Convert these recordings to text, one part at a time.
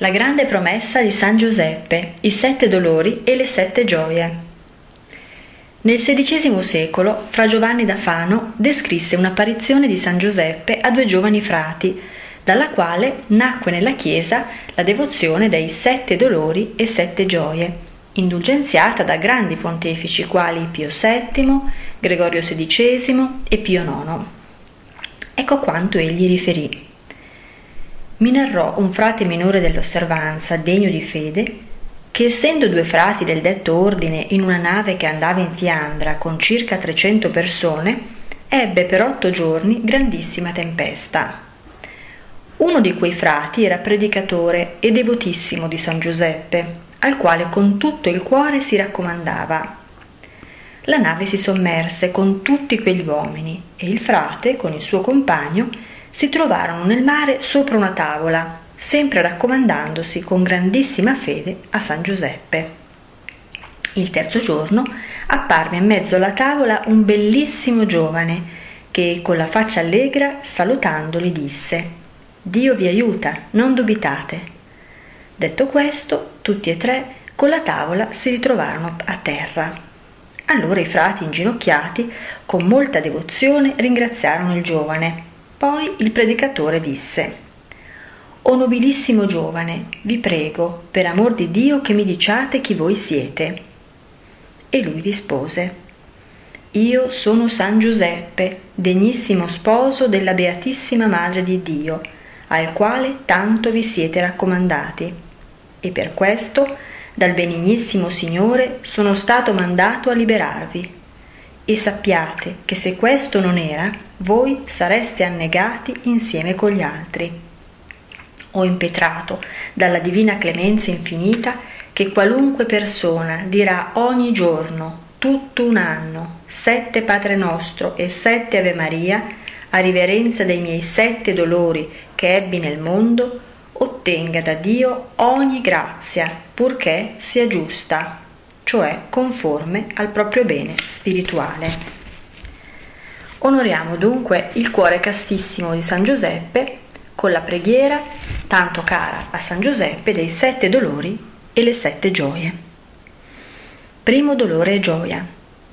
La grande promessa di San Giuseppe, i 7 dolori e le 7 gioie. Nel XVI secolo, Fra Giovanni da Fano descrisse un'apparizione di San Giuseppe a 2 giovani frati, dalla quale nacque nella Chiesa la devozione dei 7 dolori e 7 gioie, indulgenziata da grandi pontefici quali Pio VII, Gregorio XVI e Pio IX. Ecco quanto egli riferì. Mi narrò un frate minore dell'osservanza, degno di fede, che essendo 2 frati del detto ordine in una nave che andava in Fiandra con circa 300 persone, ebbe per 8 giorni grandissima tempesta. Uno di quei frati era predicatore e devotissimo di San Giuseppe, al quale con tutto il cuore si raccomandava. La nave si sommerse con tutti quegli uomini e il frate, con il suo compagno, si trovarono nel mare sopra una tavola, sempre raccomandandosi con grandissima fede a San Giuseppe. Il terzo giorno apparve in mezzo alla tavola un bellissimo giovane che, con la faccia allegra, salutandoli disse: «Dio vi aiuta, non dubitate». Detto questo, tutti e 3 con la tavola si ritrovarono a terra. Allora i frati, inginocchiati, con molta devozione ringraziarono il giovane. Poi il predicatore disse: «O nobilissimo giovane, vi prego, per amor di Dio, che mi diciate chi voi siete». E lui rispose: «Io sono San Giuseppe, degnissimo sposo della Beatissima Madre di Dio, al quale tanto vi siete raccomandati. E per questo, dal benignissimo Signore, sono stato mandato a liberarvi. E sappiate che se questo non era, voi sareste annegati insieme con gli altri. Ho impetrato dalla divina clemenza infinita che qualunque persona dirà ogni giorno, tutto un anno, 7 Padre Nostro e 7 Ave Maria, a riverenza dei miei 7 dolori che ebbi nel mondo, ottenga da Dio ogni grazia, purché sia giusta, cioè conforme al proprio bene spirituale». Onoriamo dunque il cuore castissimo di San Giuseppe con la preghiera, tanto cara a San Giuseppe, dei 7 dolori e le 7 gioie. Primo dolore e gioia.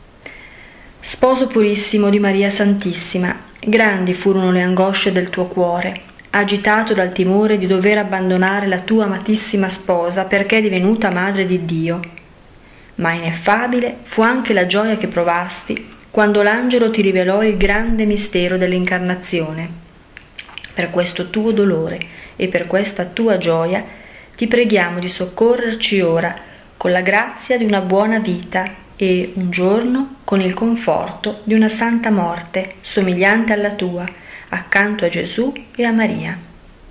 Sposo purissimo di Maria Santissima, grandi furono le angosce del tuo cuore, agitato dal timore di dover abbandonare la tua amatissima sposa perché è divenuta madre di Dio. Ma ineffabile fu anche la gioia che provasti quando l'angelo ti rivelò il grande mistero dell'incarnazione. Per questo tuo dolore e per questa tua gioia ti preghiamo di soccorrerci ora con la grazia di una buona vita e un giorno con il conforto di una santa morte somigliante alla tua, accanto a Gesù e a Maria.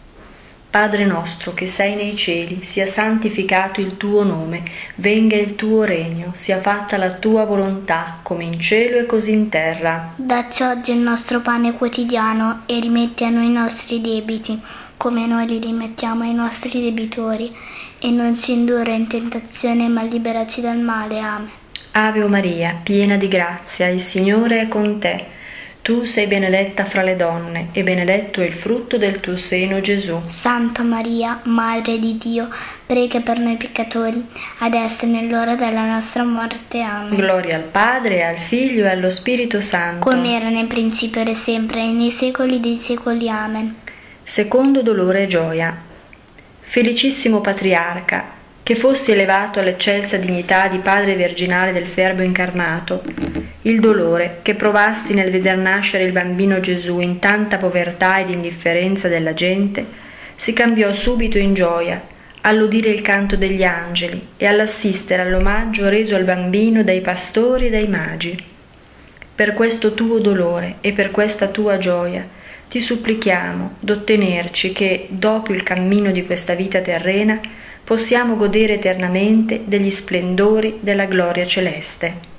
Padre nostro che sei nei cieli, sia santificato il tuo nome, venga il tuo regno, sia fatta la tua volontà, come in cielo e così in terra. Dacci oggi il nostro pane quotidiano e rimetti a noi i nostri debiti, come noi li rimettiamo ai nostri debitori, e non ci indurre in tentazione, ma liberaci dal male. Amen. Ave o Maria, piena di grazia, il Signore è con te. Tu sei benedetta fra le donne, e benedetto è il frutto del tuo seno, Gesù. Santa Maria, Madre di Dio, prega per noi peccatori, adesso e nell'ora della nostra morte. Amen. Gloria al Padre, al Figlio e allo Spirito Santo. Come era nel principio, ora e sempre, e nei secoli dei secoli. Amen. Secondo dolore e gioia. Felicissimo Patriarca, che fosti elevato all'eccelsa dignità di Padre virginale del Verbo incarnato, il dolore che provasti nel veder nascere il bambino Gesù in tanta povertà ed indifferenza della gente, si cambiò subito in gioia all'udire il canto degli angeli e all'assistere all'omaggio reso al bambino dai pastori e dai magi. Per questo tuo dolore e per questa tua gioia ti supplichiamo d'ottenerci che, dopo il cammino di questa vita terrena, possiamo godere eternamente degli splendori della gloria celeste.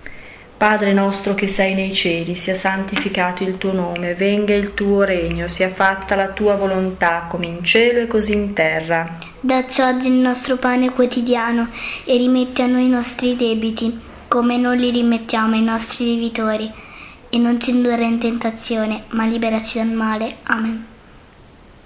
Padre nostro che sei nei cieli, sia santificato il tuo nome, venga il tuo regno, sia fatta la tua volontà, come in cielo e così in terra. Dacci oggi il nostro pane quotidiano e rimetti a noi i nostri debiti, come noi li rimettiamo ai nostri debitori, e non ci indurre in tentazione, ma liberaci dal male. Amen.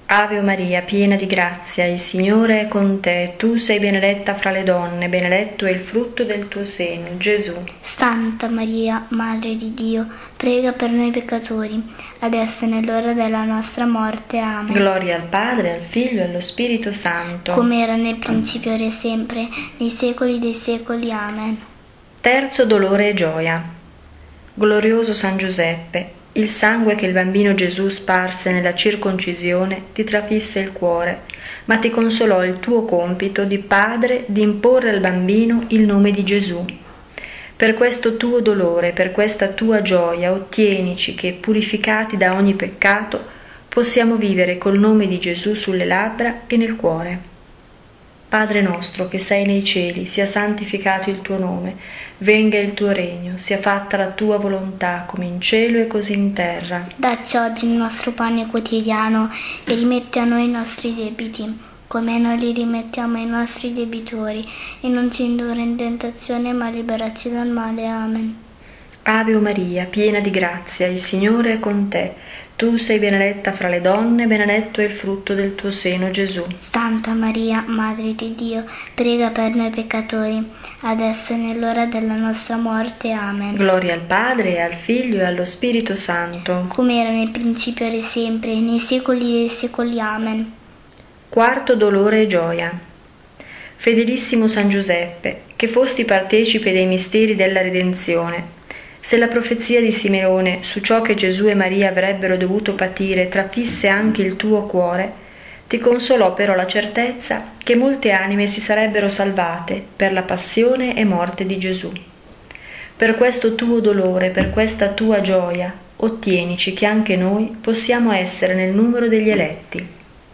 Ave Maria, piena di grazia, il Signore è con te. Tu sei benedetta fra le donne, benedetto è il frutto del tuo seno, Gesù. Santa Maria, Madre di Dio, prega per noi peccatori, adesso è nell'ora della nostra morte. Amen. Gloria al Padre, al Figlio e allo Spirito Santo. Come era nel principio, ora e sempre, nei secoli dei secoli. Amen. Terzo dolore e gioia. Glorioso San Giuseppe, il sangue che il bambino Gesù sparse nella circoncisione ti trafisse il cuore, ma ti consolò il tuo compito di padre di imporre al bambino il nome di Gesù. Per questo tuo dolore, per questa tua gioia, ottienici che, purificati da ogni peccato, possiamo vivere col nome di Gesù sulle labbra e nel cuore. Padre nostro che sei nei cieli, sia santificato il tuo nome, venga il tuo regno, sia fatta la tua volontà, come in cielo e così in terra. Dacci oggi il nostro pane quotidiano e rimetti a noi i nostri debiti, come noi li rimettiamo ai nostri debitori, e non ci indurre in tentazione, ma liberaci dal male. Amen. Ave Maria, piena di grazia, il Signore è con te. Tu sei benedetta fra le donne, benedetto è il frutto del tuo seno, Gesù. Santa Maria, Madre di Dio, prega per noi peccatori, adesso è nell'ora della nostra morte. Amen. Gloria al Padre, al Figlio e allo Spirito Santo. Come era nel principio, ora e sempre, nei secoli dei secoli. Amen. Quarto dolore e gioia. Fedelissimo San Giuseppe, che fosti partecipe dei misteri della redenzione, se la profezia di Simeone su ciò che Gesù e Maria avrebbero dovuto patire trafisse anche il tuo cuore, ti consolò però la certezza che molte anime si sarebbero salvate per la passione e morte di Gesù. Per questo tuo dolore, per questa tua gioia, ottienici che anche noi possiamo essere nel numero degli eletti.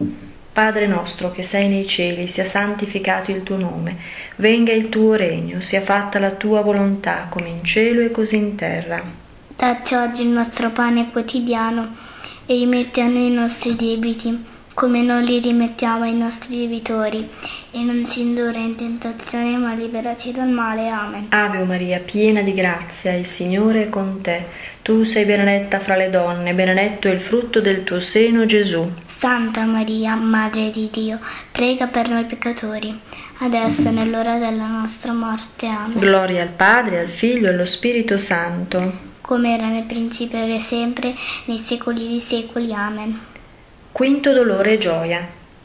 Padre nostro che sei nei cieli, sia santificato il tuo nome, venga il tuo regno, sia fatta la tua volontà, come in cielo e così in terra. Dacci oggi il nostro pane quotidiano e rimetti a noi i nostri debiti, come noi li rimettiamo ai nostri debitori, e non ci indurre in tentazione, ma liberaci dal male. Amen. Ave Maria, piena di grazia, il Signore è con te. Tu sei benedetta fra le donne, benedetto è il frutto del tuo seno, Gesù. Santa Maria, Madre di Dio, prega per noi peccatori, adesso è nell'ora della nostra morte. Amen. Gloria al Padre, al Figlio e allo Spirito Santo. Come era nel principio, ora e sempre, nei secoli dei secoli. Amen. Quinto dolore e gioia.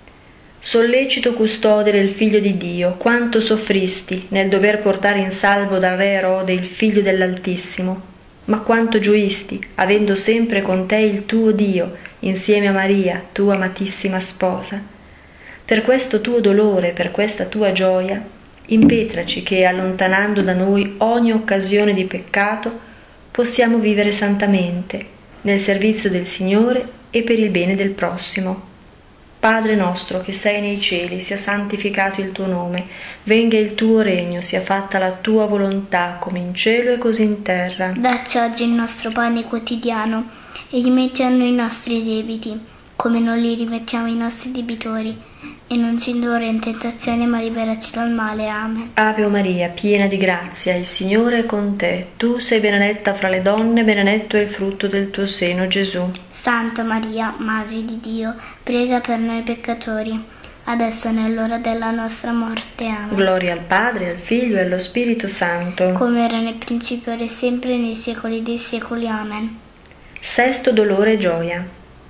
Sollecito custode del Figlio di Dio, quanto soffristi nel dover portare in salvo dal re Erode il Figlio dell'Altissimo, ma quanto gioisti, avendo sempre con te il tuo Dio, insieme a Maria, tua amatissima sposa. Per questo tuo dolore, per questa tua gioia, impetraci che, allontanando da noi ogni occasione di peccato, possiamo vivere santamente, nel servizio del Signore e per il bene del prossimo. Padre nostro che sei nei cieli, sia santificato il tuo nome, venga il tuo regno, sia fatta la tua volontà, come in cielo e così in terra. Dacci oggi il nostro pane quotidiano e rimetti a noi i nostri debiti, come noi li rimettiamo ai nostri debitori, e non ci indurre in tentazione, ma liberaci dal male. Amen. Ave Maria, piena di grazia, il Signore è con te. Tu sei benedetta fra le donne, benedetto è il frutto del tuo seno, Gesù. Santa Maria, Madre di Dio, prega per noi peccatori, adesso è nell'ora della nostra morte. Amen. Gloria al Padre, al Figlio e allo Spirito Santo. Come era nel principio, ora e sempre, nei secoli dei secoli. Amen. Sesto dolore e gioia.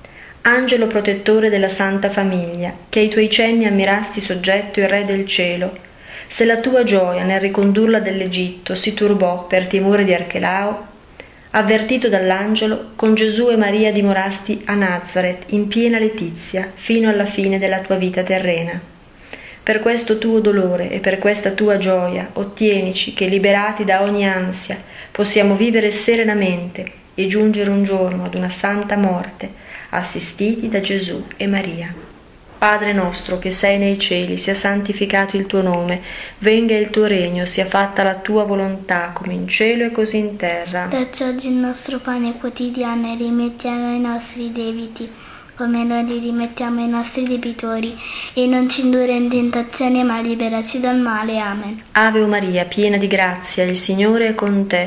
Angelo protettore della Santa Famiglia, che ai tuoi cenni ammirasti soggetto il Re del cielo, se la tua gioia nel ricondurla dall'Egitto si turbò per timore di Archelao, avvertito dall'angelo, con Gesù e Maria dimorasti a Nazaret in piena letizia fino alla fine della tua vita terrena. Per questo tuo dolore e per questa tua gioia ottienici che, liberati da ogni ansia, possiamo vivere serenamente e giungere un giorno ad una santa morte, assistiti da Gesù e Maria. Padre nostro che sei nei cieli, sia santificato il tuo nome, venga il tuo regno, sia fatta la tua volontà, come in cielo e così in terra. Dacci oggi il nostro pane quotidiano e rimetti a noi i nostri debiti, come noi li rimettiamo ai nostri debitori, e non ci indurre in tentazione, ma liberaci dal male. Amen. Ave Maria, piena di grazia, il Signore è con te.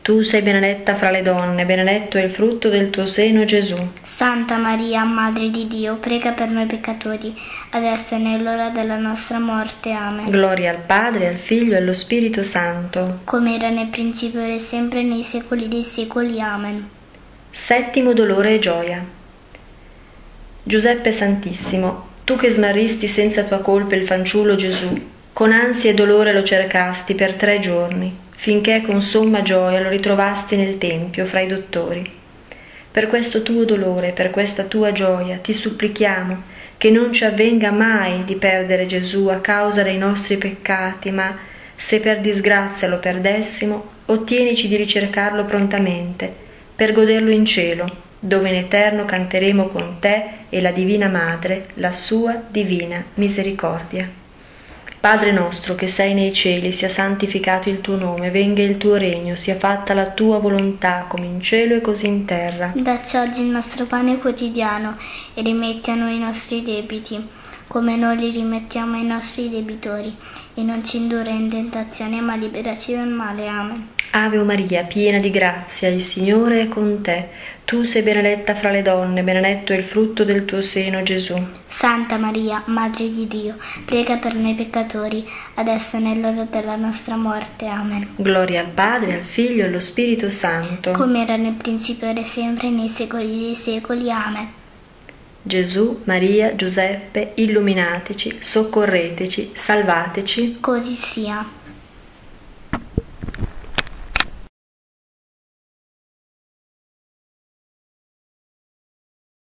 Tu sei benedetta fra le donne, benedetto è il frutto del tuo seno, Gesù. Santa Maria, Madre di Dio, prega per noi peccatori, adesso e nell'ora della nostra morte. Amen. Gloria al Padre, al Figlio e allo Spirito Santo. Come era nel principio, ora e sempre, nei secoli dei secoli. Amen. Settimo dolore e gioia. Giuseppe Santissimo, tu che smarristi senza tua colpa il fanciullo Gesù, con ansia e dolore lo cercasti per 3 giorni, finché con somma gioia lo ritrovasti nel Tempio fra i dottori. Per questo tuo dolore, per questa tua gioia, ti supplichiamo che non ci avvenga mai di perdere Gesù a causa dei nostri peccati, ma, se per disgrazia lo perdessimo, ottienici di ricercarlo prontamente, per goderlo in cielo, dove in eterno canteremo con te e la Divina Madre la sua divina misericordia. Padre nostro che sei nei cieli, sia santificato il tuo nome, venga il tuo regno, sia fatta la tua volontà come in cielo e così in terra. Dacci oggi il nostro pane quotidiano e rimetti a noi i nostri debiti, come noi li rimettiamo ai nostri debitori, e non ci indurre in tentazione, ma liberaci dal male. Amen. Ave Maria, piena di grazia, il Signore è con te. Tu sei benedetta fra le donne, benedetto è il frutto del tuo seno, Gesù. Santa Maria, Madre di Dio, prega per noi peccatori, adesso e nell'ora della nostra morte. Amen. Gloria al Padre, al Figlio e allo Spirito Santo. Come era nel principio, ora e sempre, nei secoli dei secoli. Amen. Gesù, Maria, Giuseppe, illuminateci, soccorreteci, salvateci. Così sia.